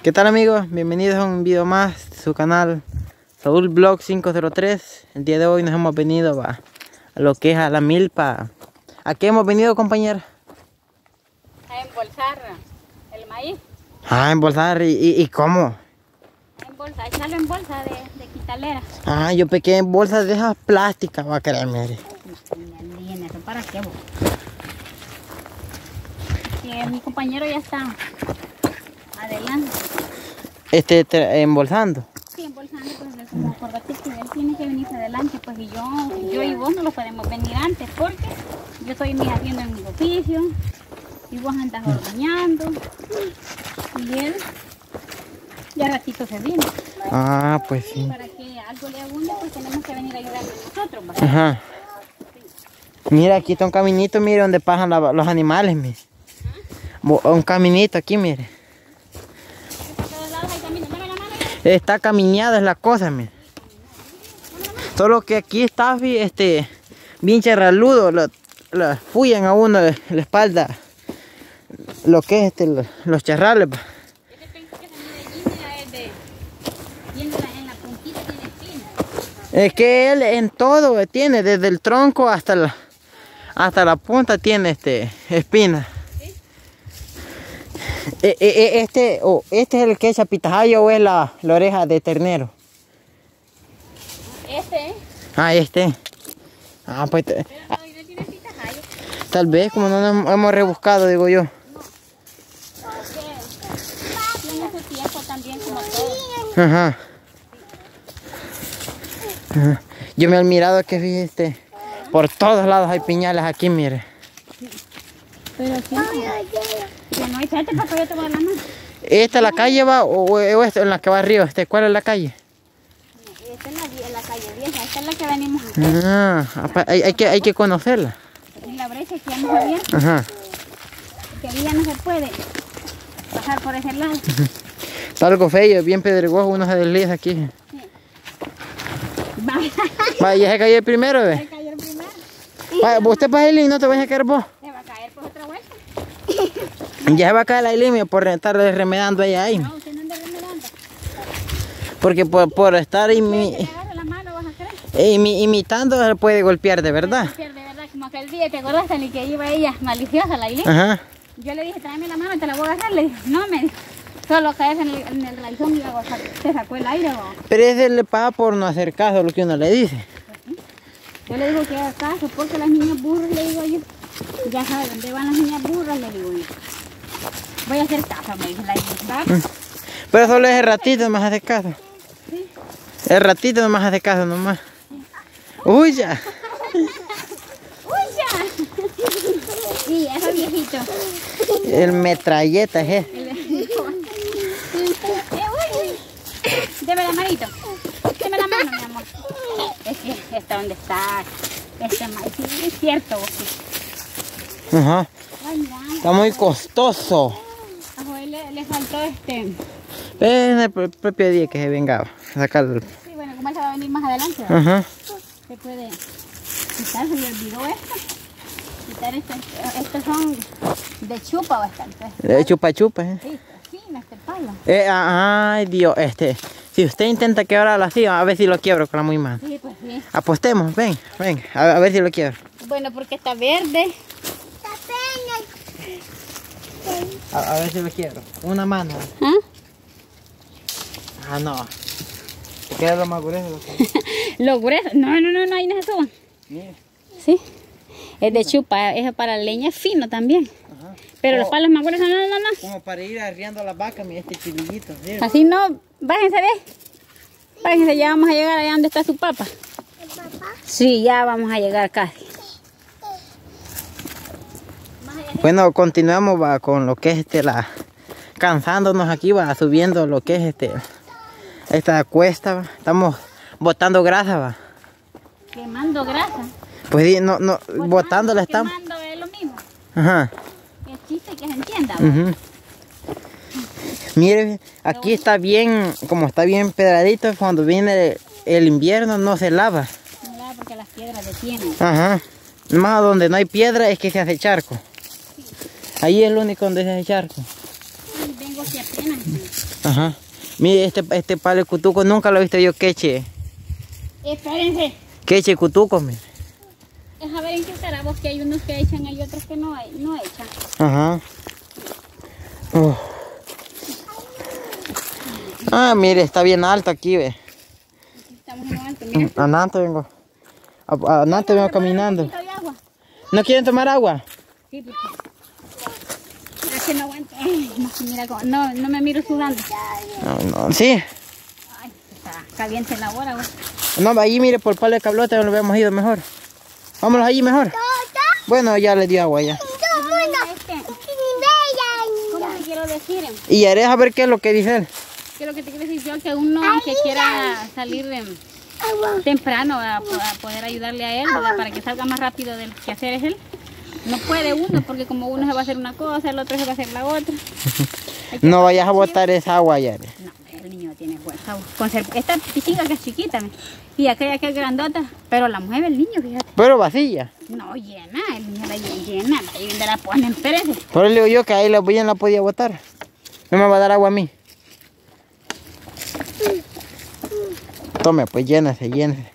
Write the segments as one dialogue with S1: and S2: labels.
S1: ¿Qué tal amigos? Bienvenidos a un video más de su canal Saúl Vlog 503. El día de hoy nos hemos venido a lo que es a la milpa. ¿A qué hemos venido, compañera?
S2: A embolsar el maíz.
S1: Ah, embolsar. ¿Y cómo?
S2: Echarlo en bolsa de quitalera.
S1: Ah, yo pequé en bolsas de esas plásticas, va a querer, mire.
S2: ¿Para qué vos? Que mi compañero ya está adelante.
S1: Embolsando.
S2: Sí, embolsando, pues como acordate que él tiene que venirse adelante, pues y yo y vos no lo podemos venir antes, porque yo estoy haciendo en mi oficio, y vos andas ordeñando, y él ya ratito se viene.
S1: Ah, pues sí.
S2: Para que algo le abunde, pues tenemos que venir a ayudarle nosotros, ¿verdad?
S1: Ajá. Mira, aquí está un caminito, mire, donde pasan los animales, mire. Un caminito aquí, mire. Está caminada es la cosa, mire. Solo que aquí está bien charraludo, lo fuyan a uno de la espalda lo que es los charrales. Es que él en todo tiene, desde el tronco hasta la punta tiene espina. Este es el que echa pitahaya o es la oreja de ternero. Ah, Ah, pues.
S2: Pero no tiene pitahaya.
S1: Tal vez, como no nos hemos rebuscado, digo yo.
S2: Tiene su tiempo también como todo.
S1: Ajá. Ajá. Yo me he admirado que vi por todos lados hay piñales aquí, mire.
S2: Pero sí, que no hay suerte para que yo te voy a dar la mano.
S1: ¿Esta es la calle va o esta es la que va arriba? ¿Cuál es la calle?
S2: Esta es la calle vieja, esta es la que venimos a hacer.
S1: Ah, hay que conocerla.
S2: Y la brecha que ya hemos abierto,
S1: Ajá.
S2: que ahí ya no se puede pasar por ese lado.
S1: Está algo feo, bien pedregoso, uno se desliza aquí.
S2: Sí.
S1: Va, ya se cayó el primero,
S2: Se
S1: ¿ve?
S2: cayó el primero.
S1: Va, usted para Aileen, no te vayas a caer vos.
S2: Se va a caer por otra vuelta.
S1: Ya se va a caer la Aileen por estar remedando ella ahí.
S2: No, usted no anda remedando.
S1: Porque por estar
S2: Si le agarra la mano vas a creer.
S1: imitando se puede golpear de verdad.
S2: De verdad, como aquel día, ¿te acuerdas ni que iba ella maliciosa, la Aileen?
S1: Ajá.
S2: Yo le dije, tráeme la mano, te la voy a agarrar. Le dije, no, me dijo. Solo caes en el raizón y luego te sacó el aire. ¿O?
S1: Pero ese le paga por no hacer caso a lo que uno le dice.
S2: Yo le digo que haga caso, porque las niñas burras, le digo yo. Ya sabe dónde van las niñas burras, le digo yo. Voy a hacer caso, me dijo la hija.
S1: Pero solo es el ratito nomás hace caso.
S2: Sí.
S1: El ratito nomás hace caso nomás. Uy ya.
S2: ¡Uy, ya! Sí, eso viejito.
S1: El metralleta es ese.
S2: Deme la manito. Deme la mano, mi amor. Es que está donde está maíz. Sí, es cierto. Sí.
S1: Ajá.
S2: Ay, mira.
S1: Está muy costoso.
S2: A Joel le faltó
S1: Es el propio día que se vengaba. Sacarlo.
S2: Sí, bueno, como él se va a venir más adelante, ¿verdad?
S1: Ajá.
S2: Se puede quitar, se le olvidó esto. Quitar estos son de chupa bastante.
S1: Chupa chupa.
S2: Sí, fino este palo.
S1: Ay Dios, si usted intenta quebrarlo así, a ver si lo quiebro con la muy mano.
S2: Sí, pues sí.
S1: Apostemos, ven, a ver si lo quiebro.
S2: Bueno, porque está verde.
S1: A ver si lo quiebro. Una mano.
S2: ¿Ah?
S1: Ah, no. Te queda lo más grueso.
S2: Lo grueso. No, ahí no se suban.
S1: Mire.
S2: Sí. Es de chupa, es para leña fino también.
S1: Ajá.
S2: Pero los palos más gruesos, no.
S1: Como para ir arriando a las vacas, mira este chilillito.
S2: Así no, bájense, bájense, ya vamos a llegar allá donde está su papá. ¿El papá? Sí, ya vamos a llegar casi.
S1: Bueno, continuamos con lo que es cansándonos aquí, va subiendo lo que es esta cuesta, va. Estamos botando grasa, va.
S2: Quemando grasa.
S1: Pues no, botándola estamos.
S2: Quemando es lo mismo.
S1: Ajá.
S2: Que chiste que se entienda, ¿va?
S1: Uh-huh. Mire, aquí está bien, como está bien pedradito, cuando viene el invierno no se lava.
S2: No lava porque las piedras detienen.
S1: Ajá. Más donde no hay piedra es que se hace charco. Ahí es el único donde se hace charco.
S2: Vengo aquí apenas.
S1: Ajá. Mire, este palo de cutuco nunca lo he visto yo queche.
S2: Espérense.
S1: Queche cutuco, mire.
S2: Es a ver en qué será vos, que hay unos que echan, hay otros que no echan.
S1: Ajá. Ah, mire, está bien alto aquí, ve.
S2: Aquí estamos en lo alto, mira.
S1: Anante vengo. Anante vengo caminando. ¿No quieren tomar agua?
S2: Sí, porque... Es que no aguanto. Ay, mira, no me miro sudando.
S1: No, sí.
S2: Ay, está caliente la hora, güey.
S1: No, allí mire, por el palo de cablote nos habíamos ido mejor. Vámonos allí mejor. Bueno, ya le di agua ya.
S2: ¿Cómo te quiero decir?
S1: Y haré a ver qué es lo que dice él.
S2: Que lo que te quiero decir yo, que uno que quiera salir temprano a poder ayudarle a él, ¿verdad? Para que salga más rápido del que hacer es él. No puede uno, porque como uno se va a hacer una cosa, el otro se va a hacer la otra.
S1: No vayas a botar esa agua, Yare.
S2: No, el niño no tiene fuerza. Esta piscina que es chiquita, y aquella que es grandota, pero la mueve el niño, fíjate.
S1: Pero vacía.
S2: No, llena, el niño la llena, ahí donde la ponen, espérense.
S1: Por eso le digo yo que ahí la bien la podía botar. No me va a dar agua a mí. Tome, pues llénese.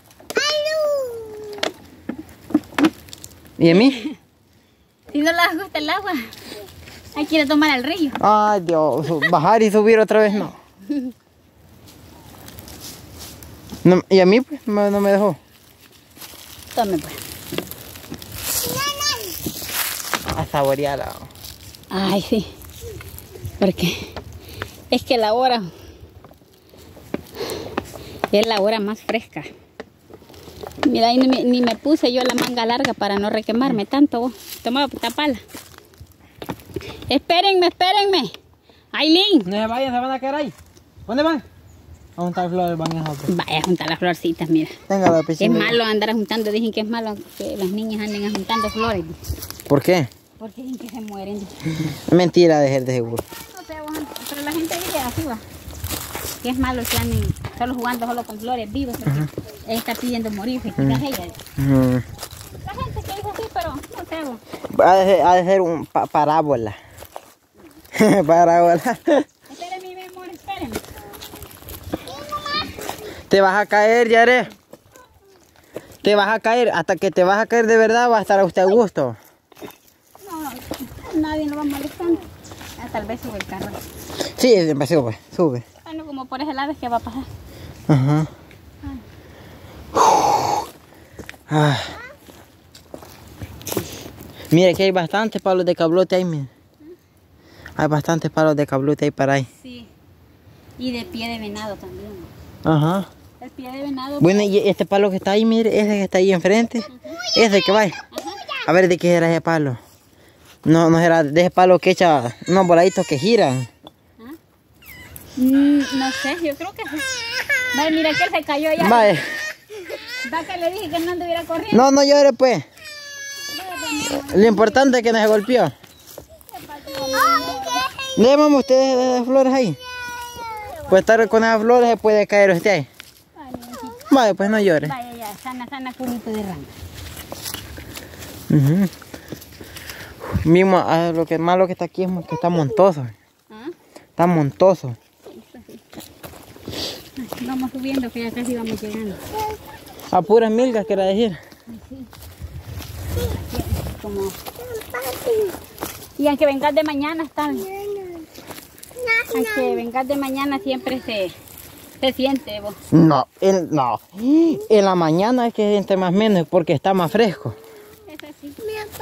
S1: ¿Y a mí?
S2: Si no le gusta el agua, ahí quiere tomar el río.
S1: Ay, Dios, bajar y subir otra vez no. Y a mí pues no me dejó.
S2: Tome pues.
S1: A saborearla.
S2: Ay, sí. Porque es que la hora es la hora más fresca. Mira, ahí ni me puse yo la manga larga para no requemarme tanto. Vos. Toma, tapala. Espérenme. Aileen.
S1: No se vayan, se van a quedar ahí. ¿Dónde van? A juntar flores, van a juntar.
S2: Vaya a juntar las florcitas, mira.
S1: Venga, la piscina.
S2: Es malo andar juntando, dicen que es malo que las niñas anden juntando flores.
S1: ¿Por qué?
S2: Porque dicen que se mueren.
S1: Mentira de seguro.
S2: No sé, pero la gente dice así va. Que es malo que anden solo jugando solo con flores vivas, porque ella está pidiendo morirse, quizás ella. La gente que dice así, pero no sé. Vos.
S1: Ha de ser un parábola. Parábola.
S2: Espérenme, mi amor, espérenme.
S1: Te vas a caer, Yare. Te vas a caer. Hasta que te vas a caer de verdad va a estar a usted a gusto.
S2: No, nadie lo va molestando. Tal vez sube el carro.
S1: Sí, empezó, pues. Sube.
S2: Bueno, como por ese lado es que va a pasar.
S1: Ajá. Mire que hay bastantes palos de cablote ahí, mire. Hay bastantes palos de cablote ahí para ahí.
S2: Sí. Y de pie de venado también.
S1: Ajá.
S2: El pie de venado.
S1: Bueno, y este palo que está ahí, mire, ese que está ahí enfrente. Ese que va ahí. A ver de qué era ese palo. No era de ese palo que echa unos voladitos que giran.
S2: No sé, yo creo que sí. Vale, mira que él se cayó ya.
S1: Vale.
S2: Va que le dije que no anduviera corriendo.
S1: No llore pues. Lo importante es que no se golpeó. ¿Le llamamos ustedes de flores ahí? Pues estar con esas flores se puede caer usted ahí. Vale, pues no llore.
S2: Vaya ya, sana, culito de rana.
S1: Mismo, lo que malo que está aquí es que está montoso. Está montoso.
S2: Vamos subiendo, que ya casi vamos llegando.
S1: A puras milgas, quiero decir.
S2: Sí. Como... Y aunque vengas de mañana, está bien. Aunque vengas de mañana, siempre se siente, vos.
S1: No. En la mañana es que se siente más menos porque está más fresco.
S2: Es así.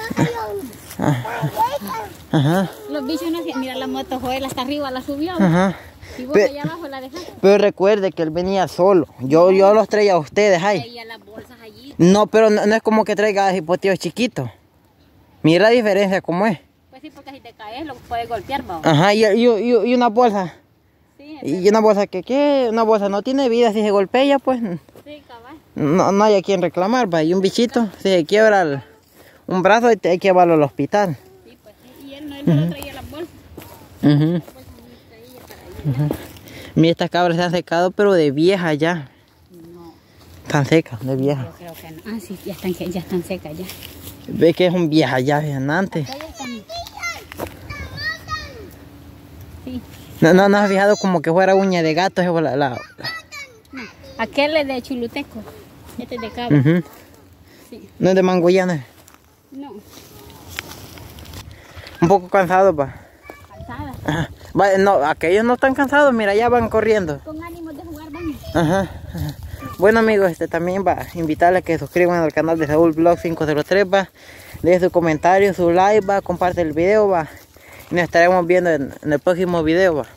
S1: Ajá.
S2: Los bichos no hacían. Mira la moto, Joel, hasta arriba la subió.
S1: Ajá.
S2: Y vos allá abajo la dejaste.
S1: Pero recuerde que él venía solo. Yo los traía a ustedes ahí.
S2: Traía las bolsas allí.
S1: No, pero no es como que traiga hipotíos chiquitos. Mira la diferencia cómo es.
S2: Pues sí, porque si te caes lo puedes golpear, ¿no?
S1: Ajá, y una bolsa.
S2: Sí,
S1: Y una bolsa que una bolsa no tiene vida, si se golpea pues
S2: sí, cabal.
S1: no hay a quien reclamar, va. Y un bichito, si se quiebra un brazo hay que llevarlo al hospital.
S2: Sí, pues sí. Y él no lo traía las bolsas.
S1: Mira, estas cabras se han secado, pero de vieja ya.
S2: No.
S1: Están secas, de vieja.
S2: Yo creo que no. Ah, sí, ya están secas ya.
S1: Ve que son viejas ya, antes.
S2: Sí.
S1: No has fijado como que fuera uña de gato,
S2: No, aquel es de chuluteco, este es de cabra. Sí.
S1: No es de mangoyana.
S2: No.
S1: Un poco cansado, pa.
S2: Cansada.
S1: Ajá. Vale, no, aquellos no están cansados, mira, ya van corriendo.
S2: Con ánimo de jugar van.
S1: Ajá. Bueno amigos, también va a invitarles a que suscriban al canal de Saúl Vlog 503, va. Dejen su comentario, su like, va, comparte el video, va. Y nos estaremos viendo en el próximo video, va.